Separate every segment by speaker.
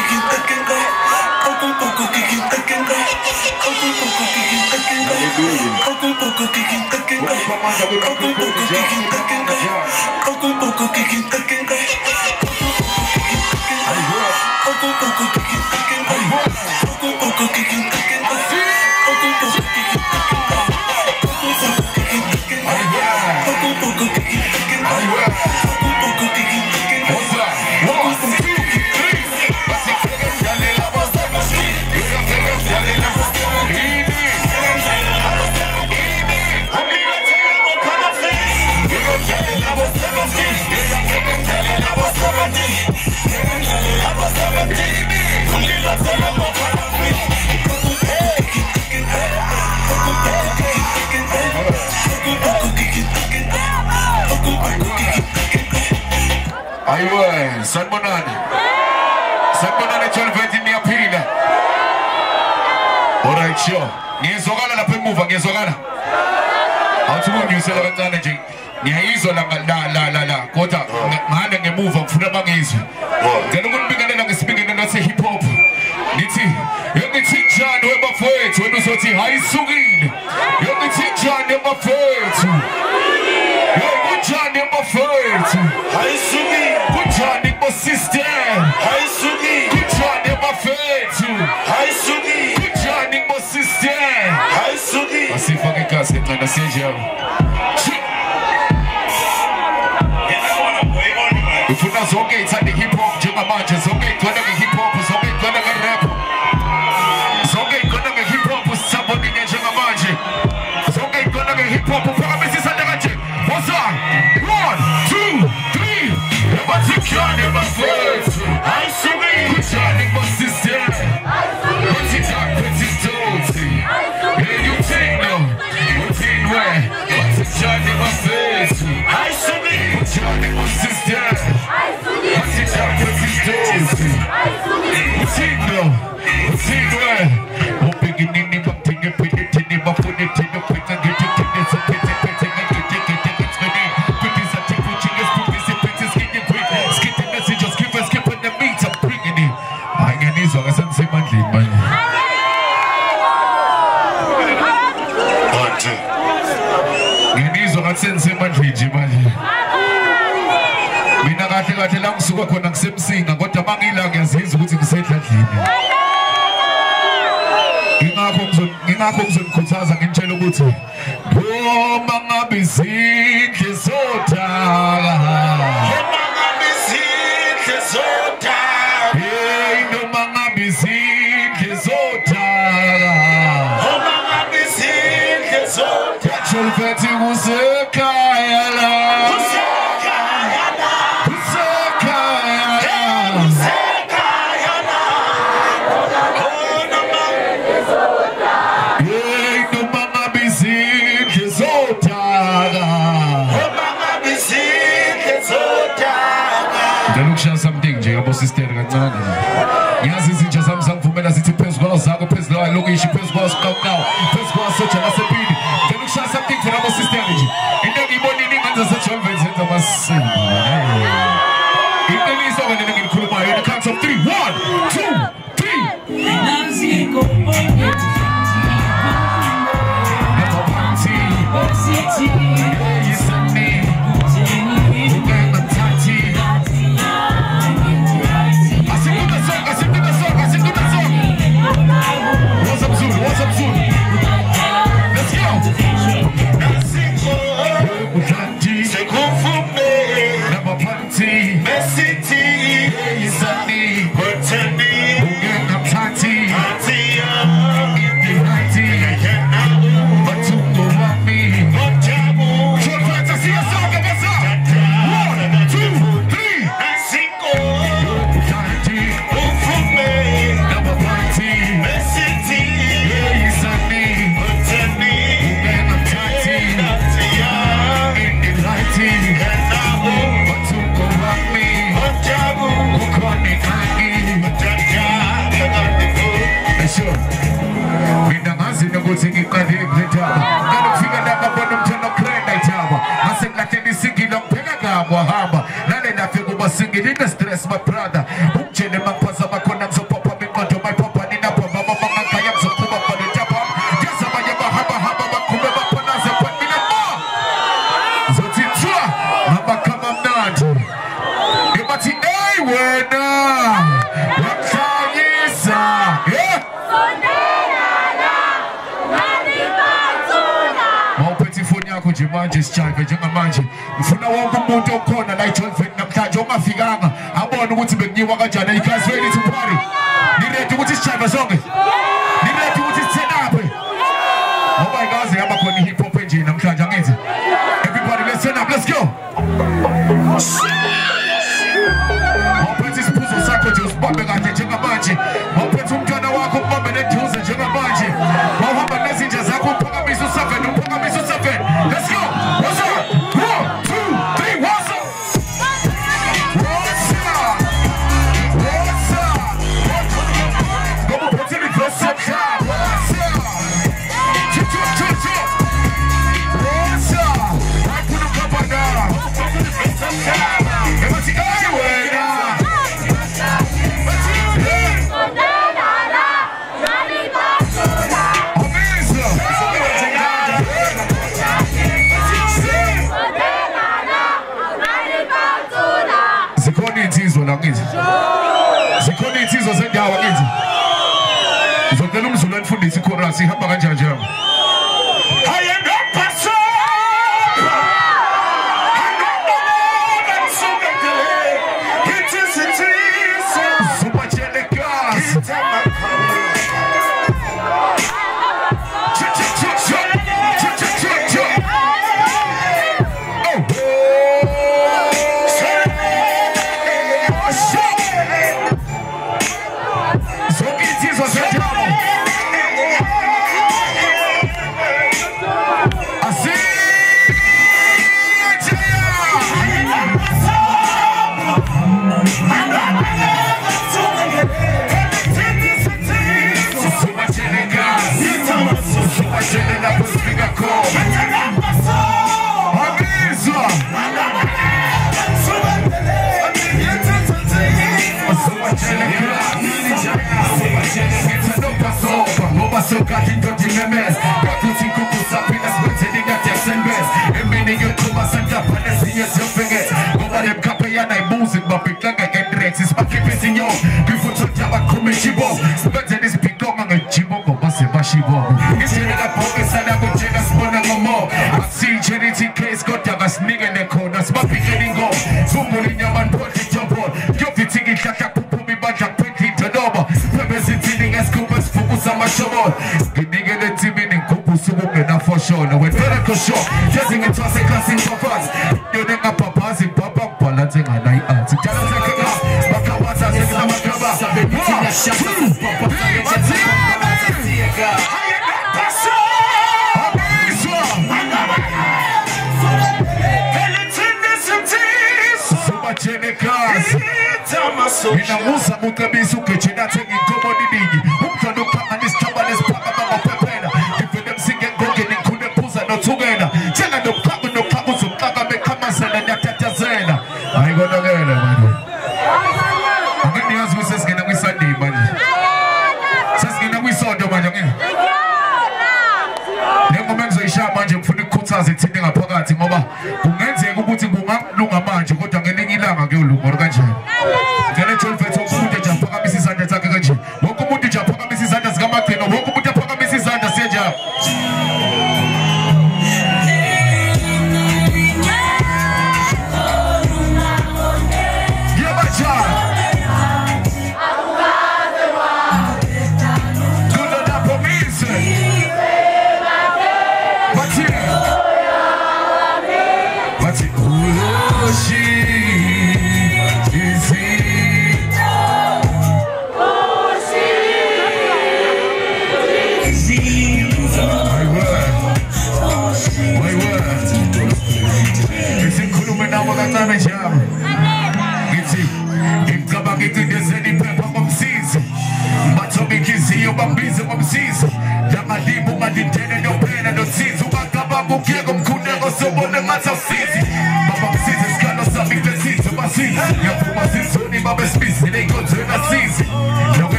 Speaker 1: Aywa, Sanmonani. Sanmonani cholveti ni apila. Alright, sure. Ngiyezwakala lapha emuva, ngiyezwakala. Awuthi ungisela kancane nje. Ngiyayizwa la. Kodwa ngane ngemuva ngifuna bangizwe. Ngicela ukunibingelela ngesibingelelo se-hip hop. Ngithi, ngithi njani webafowethu wena uzothi hayisukile. Ngithi njani webafowethu. Kunjani webafowethu. Hayisukile. Kunjani bo-sister. Hayisukile. Kunjani webafowethu. Hayisukile. Kunjani bo-sister. Hayisukile. Asifake igasi encane siyenjalo. Ufuna zonke iy'thanda hip hop njengamanje, zonke y'gcwele nge-hip hop, zonke y'gcwele nge-rap, zonke y'gcwele nge-hip hop, sisabonile njengamanje, zonke y'gcwele nge-hip hop, uphakamisa isandla kanje, wozani, 1, 2, 3, ebathikane bafethu, ayisukile, kunjani bo-sister, bathithakhe thithothi, eyuthino, uthini we, bathithane bafethu, ayisukile, kunjani bo-sister, mina kahle la ngisuka khona ngisemsinga kodwa mangila ngiyazizwa ukuthi ngisedladlini ingakho ngizonikhuthaza ngintshela ukuthi noma ngabe izindle zodaka noma ngabe izindle zodaka hey noma ngabe izindle zodaka noma ngabe izindle zodaka cholfethi kusekhaya la something nje yabo sister kancane yazi izinja zami zangivumela zithi phezulu zakho phezulu lokishi phezulu kwaSiqawuqawu phezulu kwaSotsha nasepini ngicela ukushaya something for yabo sister nje into engiyibonile ingenza seJolven zenza amasiko iqiniso wena ngilikhulumayo in the count of 3 1 2 3 naziko manje sijayive njengamanje ngifuna wonke umuntu okhona la eJolvet namhlanje ongafikanga abone ukuthi bekunyiwa kanjani. You guys ready to party? Ni-ready ukuthi sijayive sonke? Ni-ready ukuthi sithenaphe? Ngoba ingaze yaba khona i-hip hop enje namhlanje angithi? Everybody let's turn up, let's go. Mawuphethe isiphuzo sakho nje usibambe kahle njengamanje. Mawuphethe umntwana wakho ubambe neduze njengamanje. Mawuhamba nezinja zakho uphakamise u7 uphakamise u7. Let's go. What's up? 1, 2, 3. What's up? What's up? What's up? Como pode me você já? What's up? What's up? Vai pro cabanão. Eu vou te zikhona insizwa zendawo kithi ngizocela umzulu afundise ichorus ihamba kanjani nje Minamusa mukabisa ukechena tengi ngomo nidingi umtano kama nisitaba nesipaka mama pepena ifende msinge ngoke nikunde puza notugena chena ndokabu zumkaka mekama sana nyatata zena aigona gele mani angeni yazi sesgena kwisandi mani sesgena kwisondo manje ngene nengoba ngizoyishaya manje mfuna ukukhuthaza ithini ngaphakathi ngoba kungenzeka ukuthi kungalunga manje kodwa ngelinye ilanga kuyolunga kanjani ngene Jolvet umuntu nje aphakamisa izandla zakhe kanje wonke umuntu nje aphakamisa izandla zikaMagcino wonke umuntu aphakamisa izandla siyenjalo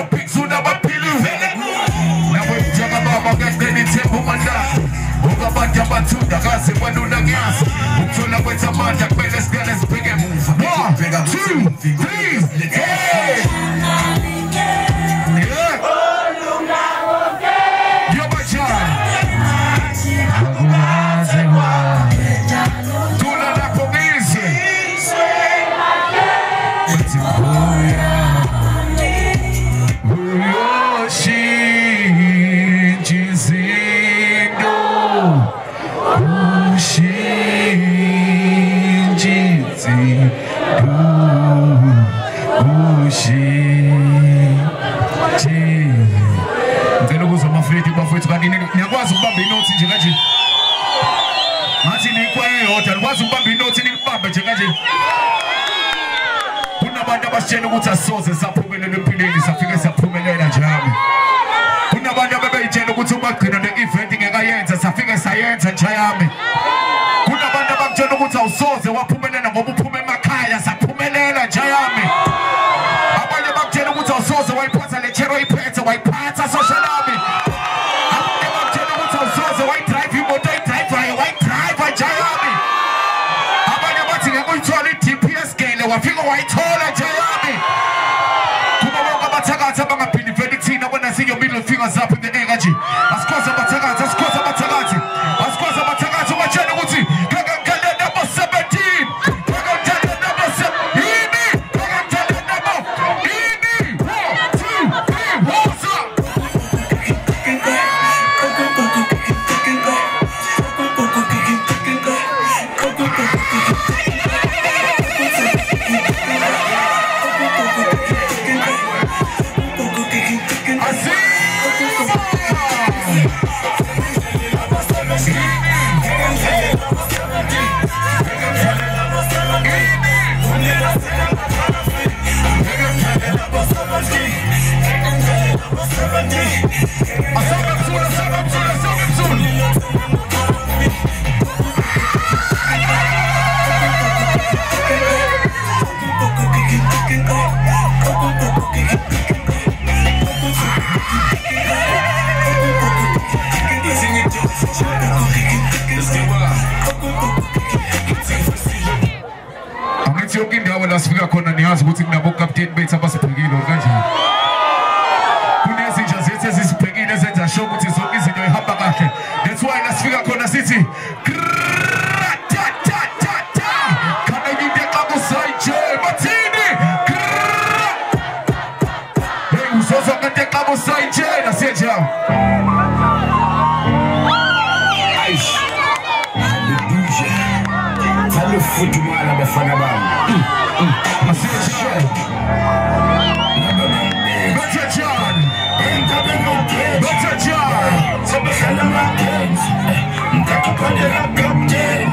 Speaker 1: Now yabatunda kaze balula ngiyasi ukuthola kwethu amandla kumele sigale sibheke emuva 1 2 3 hey Niyakwazi ukubamba inothi nje kanje. Ngathi nikwa eyodwa, nikwazi ukubamba inothi nikubambe nje kanje. Kunabantu abasitshela ukuthi asisoze saphumelela empilweni, safike saphumelela njalo. Kunabantu ababeyitshela ukuthi ubagcina le-event ngekayenza, safike sayenza njayami. Kunabantu abakutshela ukuthi awusoze waphumelela ngoba uphume emakhaya, saphumelela njayami. Abanye bakutshela ukuthi awusoze wayiphatha le chero iphethe, wayiphatha social army. Wafika wayithola njayami. Kuba bonke abathakathi abangabhiliveli kuthina bona siyo middle fingers up in the air kanje. Asikhoze abathakathi, asikhoze abathakathi. Asikhoze abathakathi ubatshela ukuthi ngakangale number 17. Ngakangale number 7. Yini? Ngakangale number. Yini? 1 2 3 what's up? Yonke indawo la sifika khona niyazi ukuthi kunabo captain bethu abasibhekile kanjani. Kunezinja zethu ezisibhekile ezenza sure ukuthi zonke izinto zihamba kahle. That's why la sifika khona sithi kana ngide xa kusayije bathini hey uzozo ngide xa kusayije nasiyenjalo.
Speaker 2: Hello football abafana bami.
Speaker 1: Asiyenjalo. Better John. Better John.
Speaker 2: Sabasana Martins. Mtakipande la captain.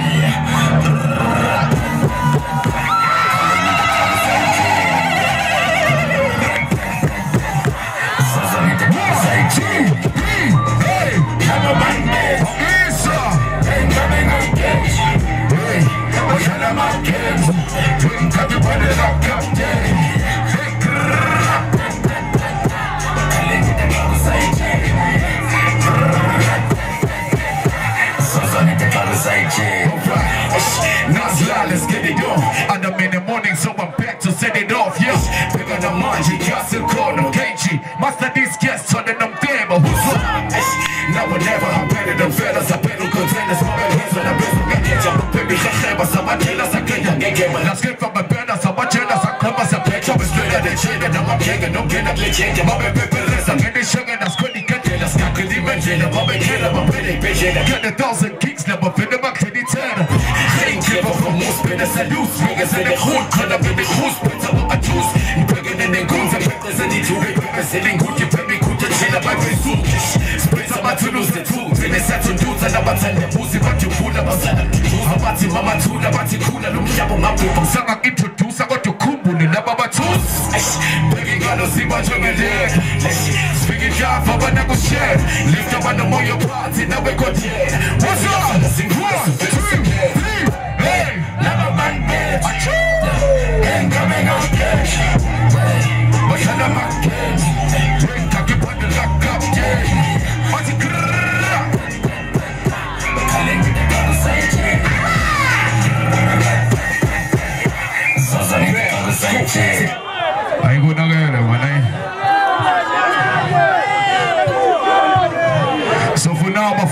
Speaker 1: Let's get it on. And I'm in the morning, so I'm back to set it off. Yes, bigger than Manji, Castle Corner, KG. Master these guests, so then I'm there, but who's up? Now or never, I'm better than fellas. I better contenders, my hands on the best of me. Jump up, baby, so my killers, I can't get one. Let's get from my bed, so my jealous, I come as a pet. I'm straight at the chain, and I'm king, no get up, let's change. My baby, listen, get the sugar, that's good, you can't tell us. I could even tell them, I'm a killer, I'm a pretty bitch. Get 1,000 kicks, never fit them back to the turn. Van moest binnen zijn loes. Wegen zijn de goed, kunnen we de goed. Spitsen op het juice. Ik brengen in de goeds. En petten zijn niet toe. Ik ben zin goed. Je bent me goed te chillen bij mijn zoek. Spitsen maar te loes de toe. Binnen zijn te doen. En dan zijn de boos. Wat je voelt. Wat zijn de boos. Wat je mama toe. Wat je koel. En om je op mijn boek. Sang ik introduce. Wat je koel. En dan wat toes. Begging aan ons. Wat je me leert. Speaking job. Wat ik wil share. Lift up aan de mooie party. Nou ik word hier. What's up? 1 2 3 hey, never mind bitch. Ain't coming on cash. What's on the market? Drink up, you put the lock up, yeah. What's it?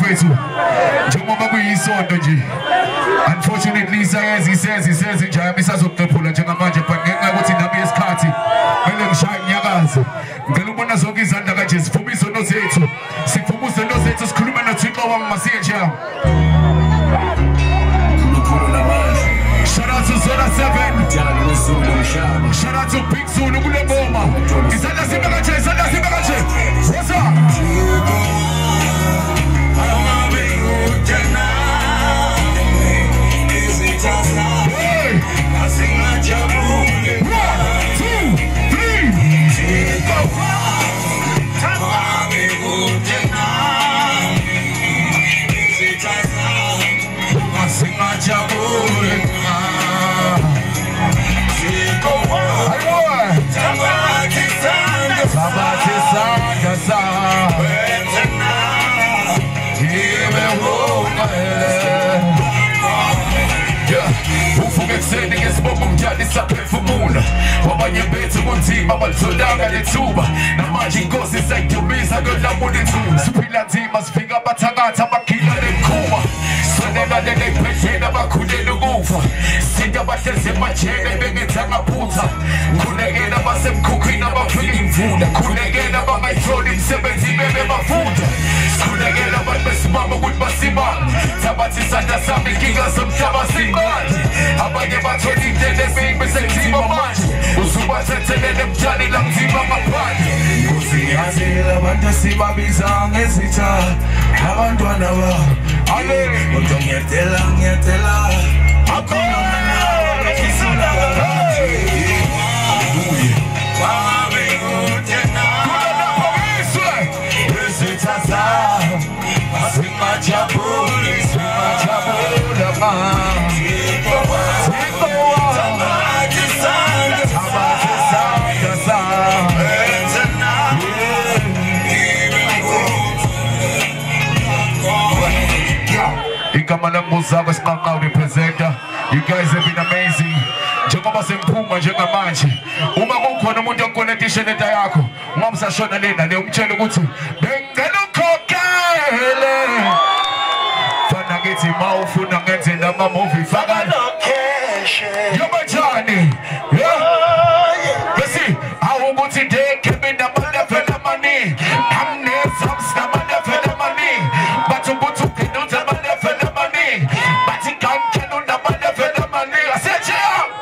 Speaker 1: bafowethu njengoba kuyisonto nje unfortunately he says njami sazokuqephula njengamanje but ngenxa ukuthi nami isikhathi kumele ngishaye inyakazi ngicela ukubona zonke izandla kanje sivuma izono zethu sikhuluma noThixo wangimasiye njalo. Shout out to Zona 7. Shout out to Big Zulu kule ngoma. Isandla sibekaje. What's up? Hey. 1, 2, 3. Sapefumuna wabanye bethu kunzima balutholanga lethuba namanje inkosi sayidumisa kulamunithuna siphila nzima sifika abathakathi abagila lenkhuma sonela leley'phetheni abakhulela ukufa sinto abahlezi emajele bengenzanga phutha khulekela abasemkhukhwini abafika imvula khulekela abangayitholi imisebenzi bebebafunda sikhulekela abantu besimama ukuthi basimame sabathi isandla sami inkinga zomhlaba simanje abanye bathola indlela emini besenziba manje usubathethelele mtshani lamzima ngaphandle kusiyazela abantu esibabiza ngezitha abantwana ba ale kodwa ngiyadela akhona nawe kisula Zakwe Mshunqis representer. You guys have been amazing. Njengoba semphuma njengamanje uma kukhona umuntu okonektisha neta yakho ngamsashona lena le umtshela ukuthi bengena ukhokhele fana ngithi mawufuna ngenzela ama movie faka location yobatshani bese awukuthi ndeke mina balefela mani amneza msama fela mani bathu ukuthi ukenza balefela mani bathi kankeno ndabafela mani aseche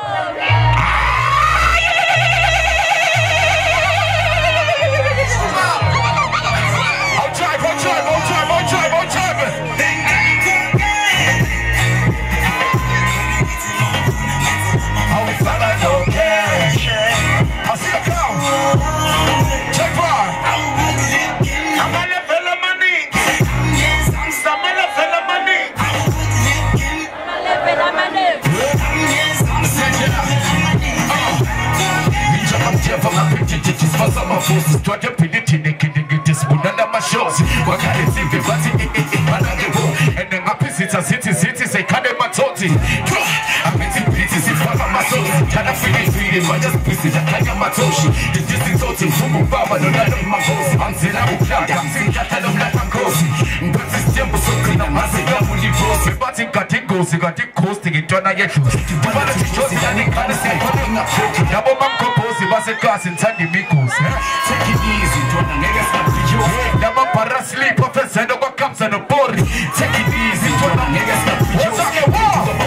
Speaker 1: forces to the pinity naked this bunanda mashozi wakale sivi vati and then happy city say kade matoti ameti piti si fama masozi kana feeding but just pieces that kanya matoshi the distance oti fumu baba no nalo makosi amzela uklada amzela talo mlapa kosi but this tempo so kuna mase ya muli bosi but in katingosi katikosti ngitona yethu bala tichosi yani kana say na foto yabo mamkoposi base kasi ntandi mikosi. Take it easy, don't niggas not for you. Never para sleep, professor, no one comes on a body. Take it easy, don't niggas not for you. What's up,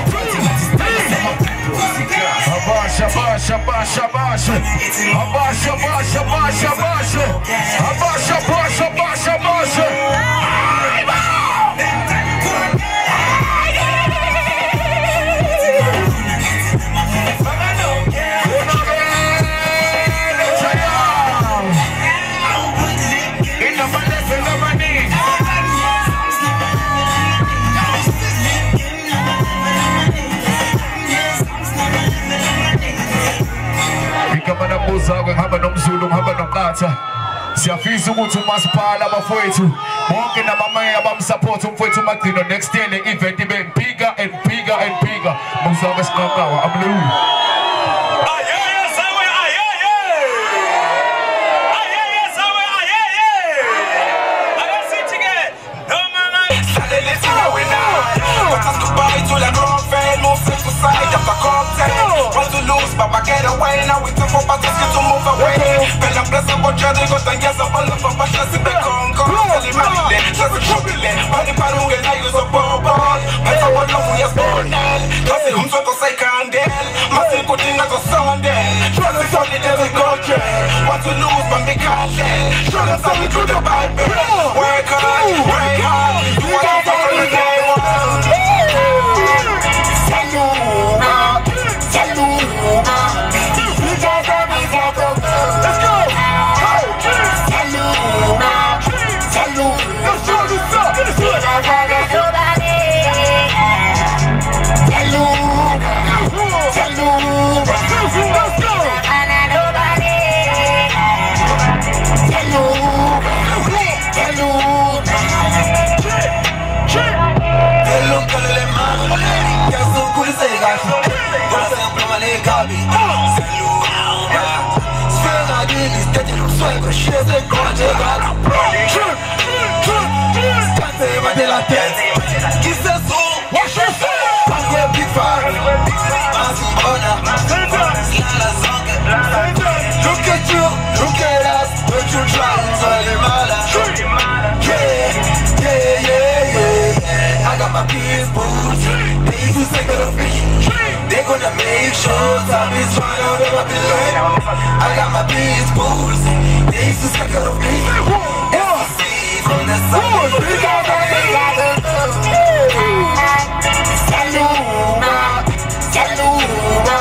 Speaker 1: Zakwe ngihamba nomZulu ngihamba nomqatha siyafisa ukuthi umasipala abafowethu bonke nabamaye abamsupport umfowethu magcino next year le event ibe bigger and bigger and bigger Zakwe Mshunqis amlulu
Speaker 3: you to move away. When I'm blessed about you, they got and yes, I'm all up about you. See the conquer, tell him I'm in there. Just a trouble, all the power when I use a ball. But I want love, we are born. Cause the homes are to say candle. Massive good thing as a Sunday. Trust the solid as a culture. Want to lose, but be confident. Show them something through the Bible. Work hard, work hard. You want to talk on the day one. Saluma, Saluma. Let's go! Saluma, Saluma. Let's show this up. Look at you, look at us, don't you try and tell him yeah. I got my people, they used to take it of me. They gonna make sure time is right out of my below. I got my people, they used to take it of me. See from the sun, Saluma, Saluma.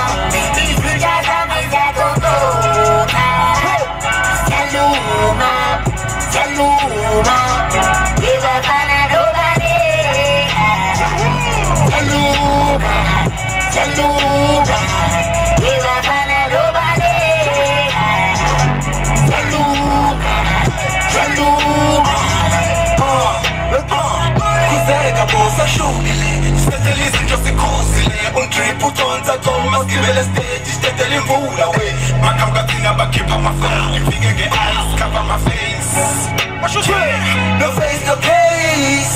Speaker 3: No face, no case.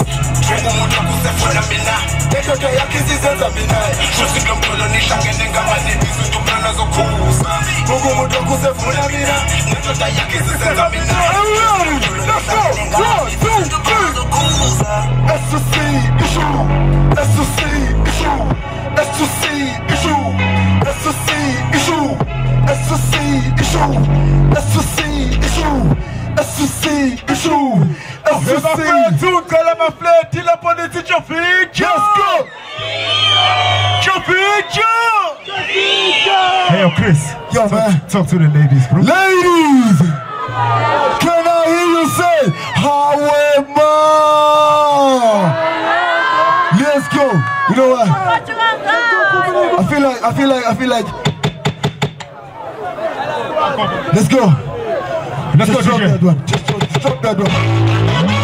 Speaker 4: Hey, yo, Chris.
Speaker 5: Yo, man.
Speaker 4: Talk to the ladies, bro.
Speaker 5: Ladies! Can I hear you say, however? Let's go. You know what? I feel like. Let's go.
Speaker 4: Let's go,
Speaker 5: drop
Speaker 4: DJ.
Speaker 5: that one. Just drop that one.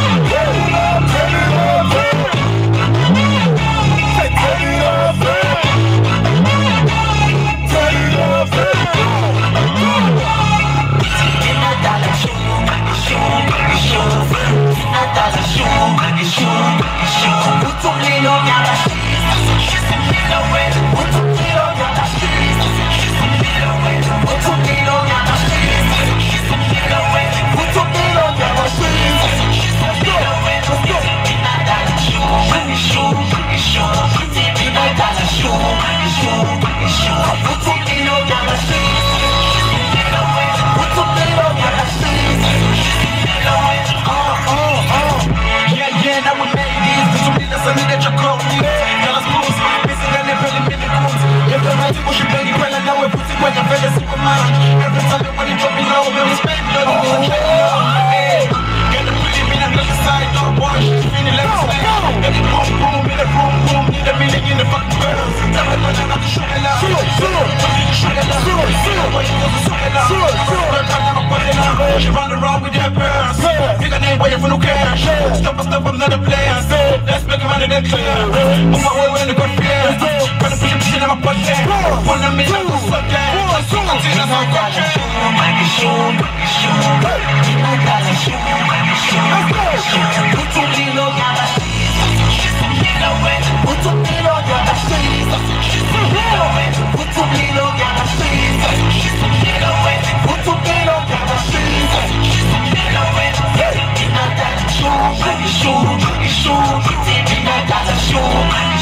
Speaker 3: She run around with your purse. Pick a name where you for no cash. Stop, I'm not a player. Let's make a man in the clear. On my way when the good fear. Gonna push your shit in my pocket. Wanna make a good subject. I'm so content, that's how I got you.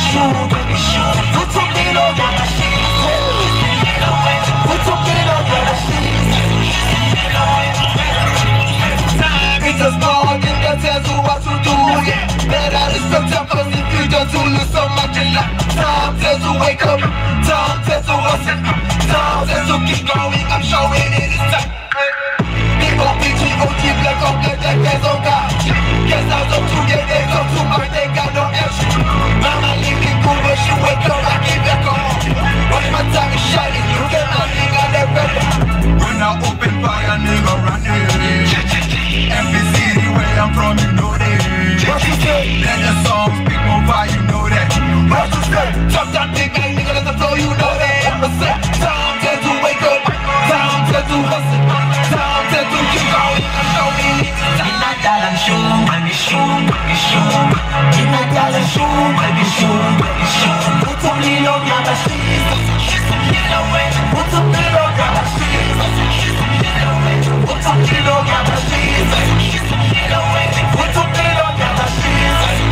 Speaker 3: It's a sport in that tells you what to do, yeah. Better respect your cause if you don't do lose so much in life. Time tells you wake up, time tells you what's it. Time tells you keep going, I'm showing it is time. Big old keep like up the deck, there's no God. Guess I was up to get days up to my they got no action. Mama living good when she wake up, I keep back on. Running my time is shining, you get my nigga that better. When I open fire, nigga running. Every city where I'm from, you know that. What you say? Let the songs speak more fire, you know that. What you say? Talk that big man, nigga, let the flow, you know that. What's that? Time tells you wake up, time tells you hustle, time tells you keep going, I'm showing it. In that dollar shoe, baby shoe, baby shoe. In that dollar shoe, baby shoe, baby shoe. Put some little on your machine, put some little on your machine. Put some little on your machine. Put some little on your machine.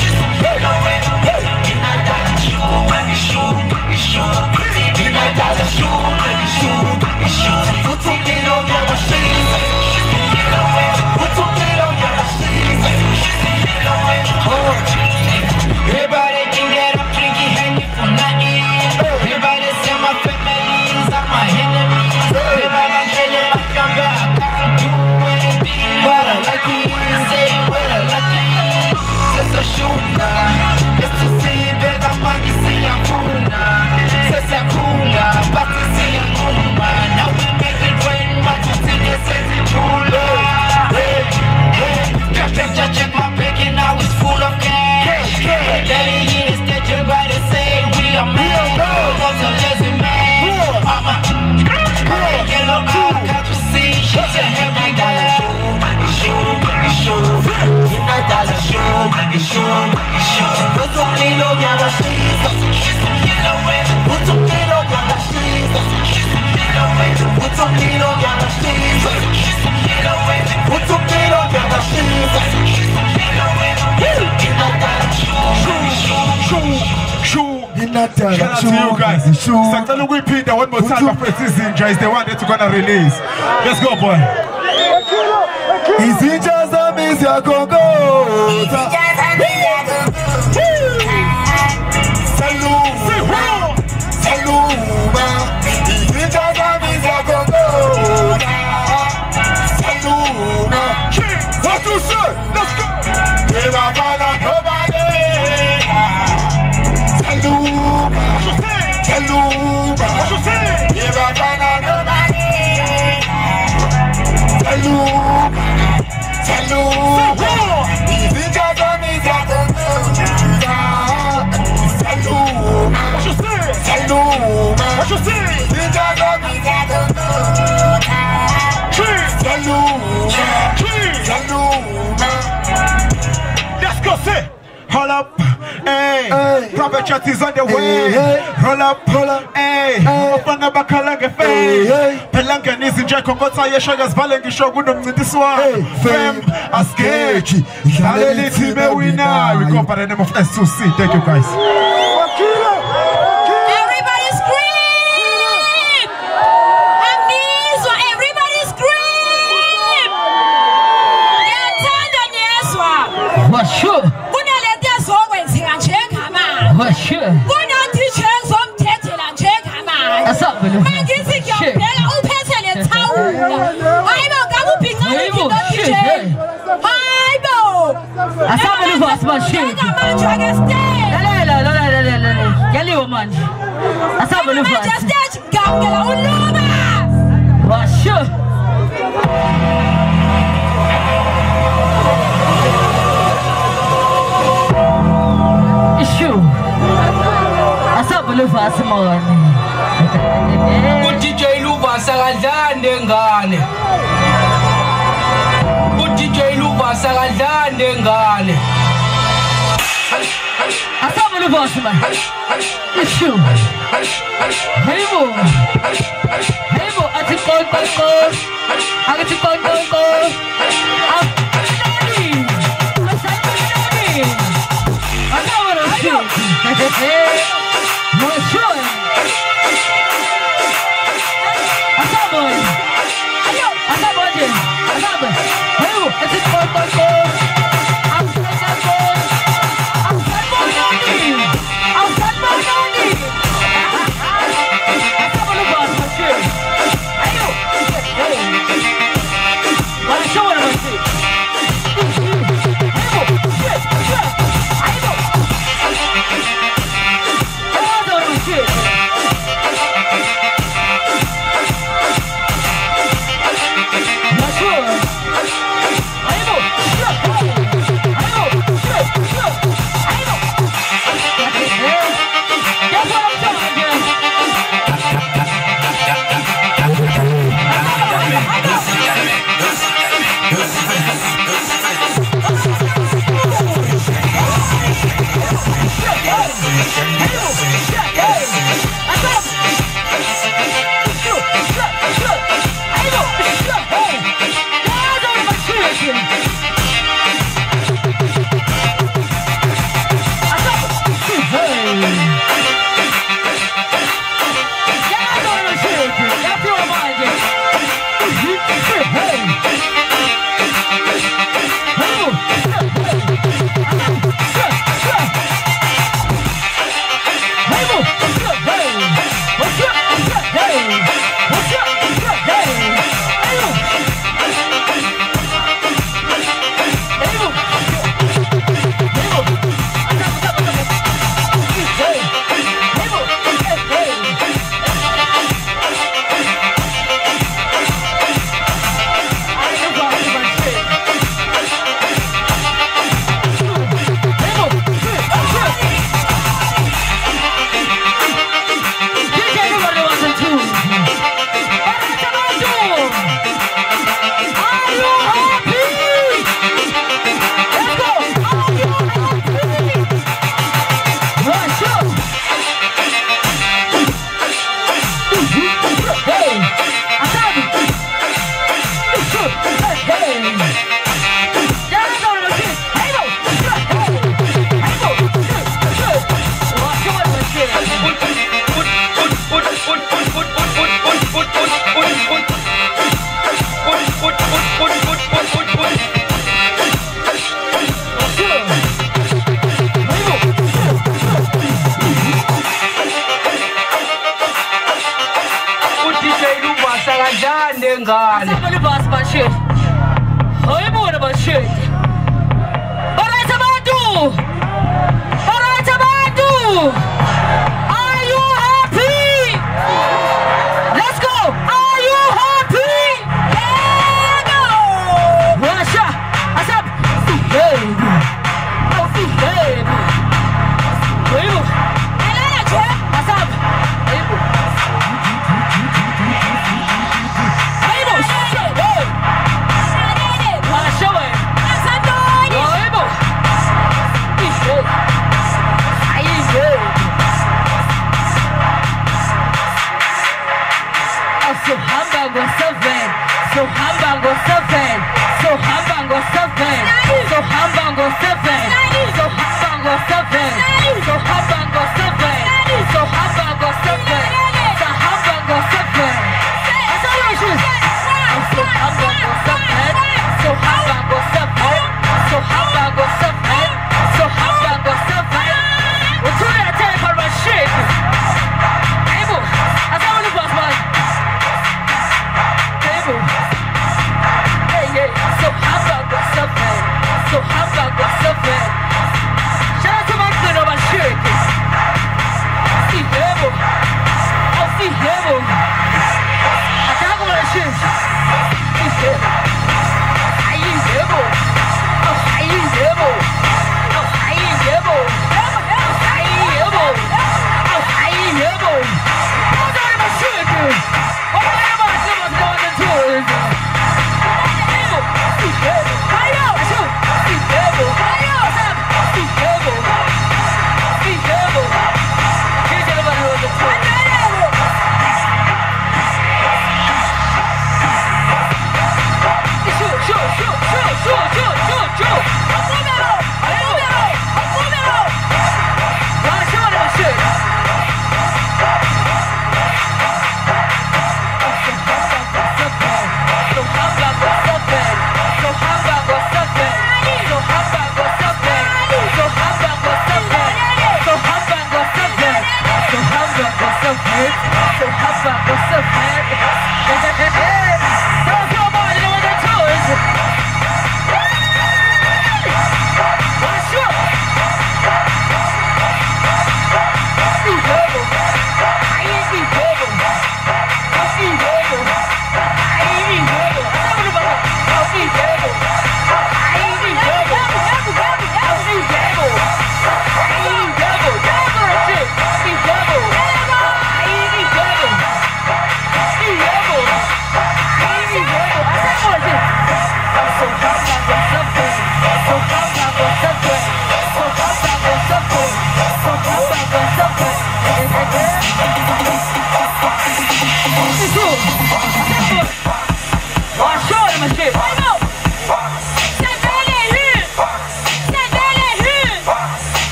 Speaker 3: In that dollar shoe, baby shoe, baby shoe. In that dollar shoe, baby shoe, baby shoe. Put some little on your machine. Put some little on your machine. Everybody think that I'm drinking Henny for nothing. Everybody say my family's are my enemies. Everybody telling my younger I can't do anything. But I like it, say what I like it. It's a shooter. It's to see that I'm money, see I'm cool now. Says I'm cool now, but to see I'm cool now. Now we make it rain, but to see this is cooler. Check my bank and now it's full of cash. Daddy is that you gotta say we are mad. What's a lazy man? Mama, yellow eye, can't you see? She's a heavy dollar shoe, baby shoe. In that dollar shoe, baby shoe, baby shoe. Put some little on your machine. Put some little on your machine. Put some little on your machine. Put some little on your machine.
Speaker 5: In that
Speaker 4: Shout out to you guys. Santa Lu repeat that one more time for Precision Is the one that you're gonna release. Let's go, boy.
Speaker 5: Easy just a miss your go-go. What you say? Let's go.
Speaker 4: Let's go, say. Hold up, hey. Proper chat is on the way. Roll up, hey. Upanga bakalanga fame. Pelanga nizi nje kongota yesho yazbalengi shogunum this one. Fame askechi. Hallelujah, me winner. We go by the name of S2C. Thank you, guys.
Speaker 6: Everybody scream! Amnesia, everybody scream!
Speaker 7: For sure. For sure. That's up, man. Luvas morning.
Speaker 3: DJ Luvas akadlande ngane. DJ Luvas akadlande ngane.
Speaker 7: Asaba Luvas man. Issue. Heybo. Heybo ati kon. Ati kon. Asaba Luvas.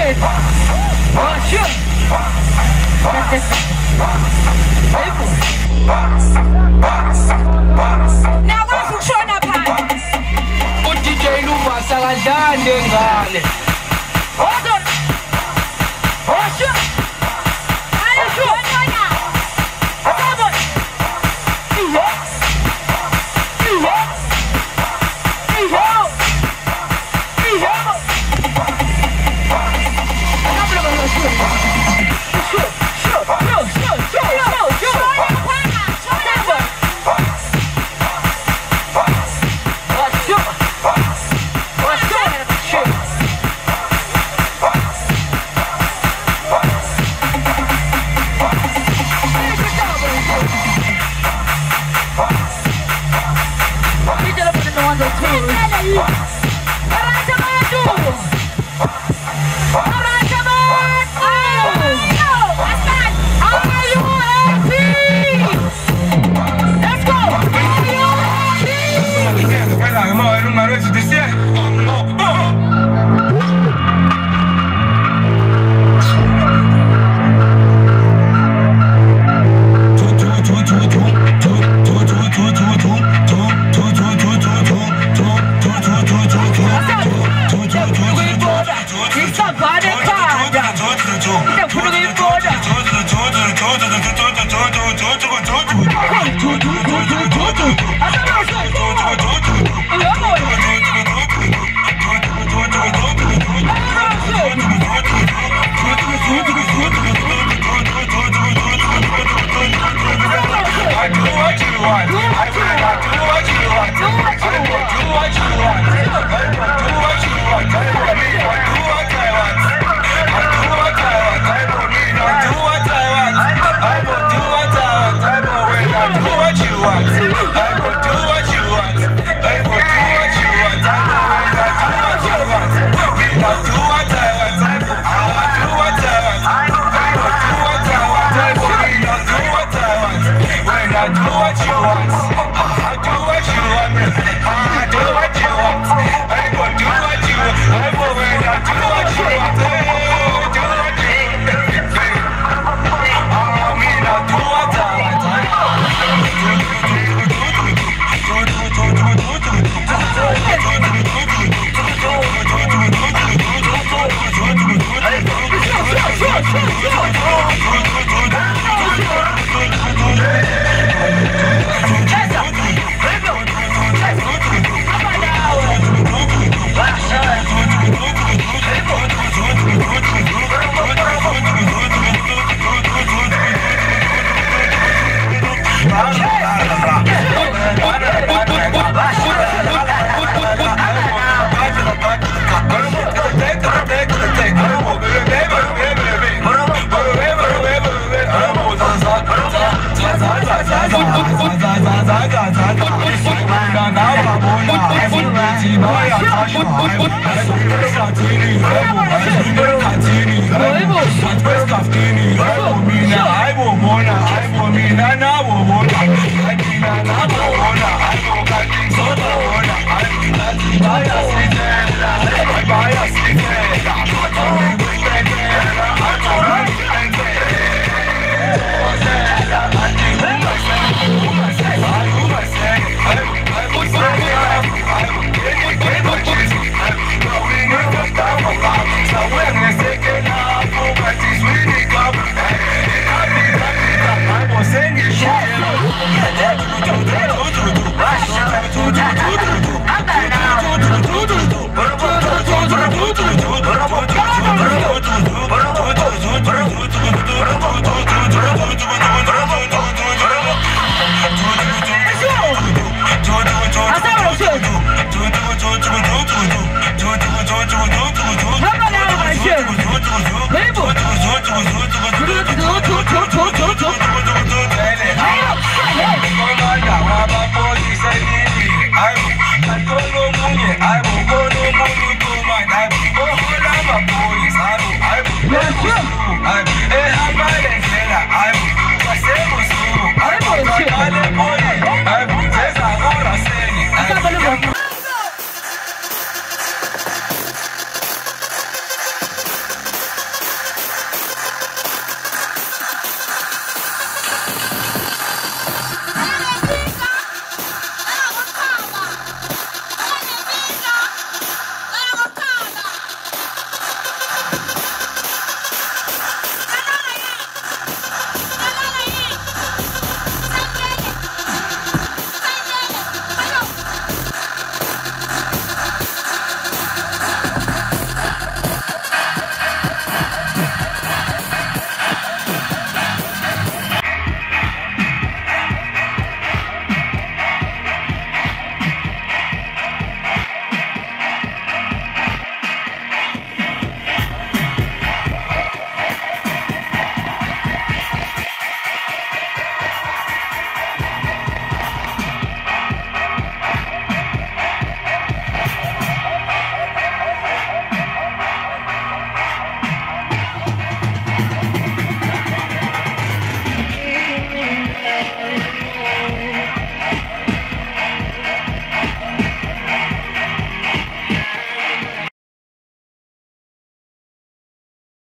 Speaker 6: Now what's the showing up hand?
Speaker 7: Put DJ Luvas down there. Hold on. Watch it. Are you sure? Come on.
Speaker 5: Zakwe,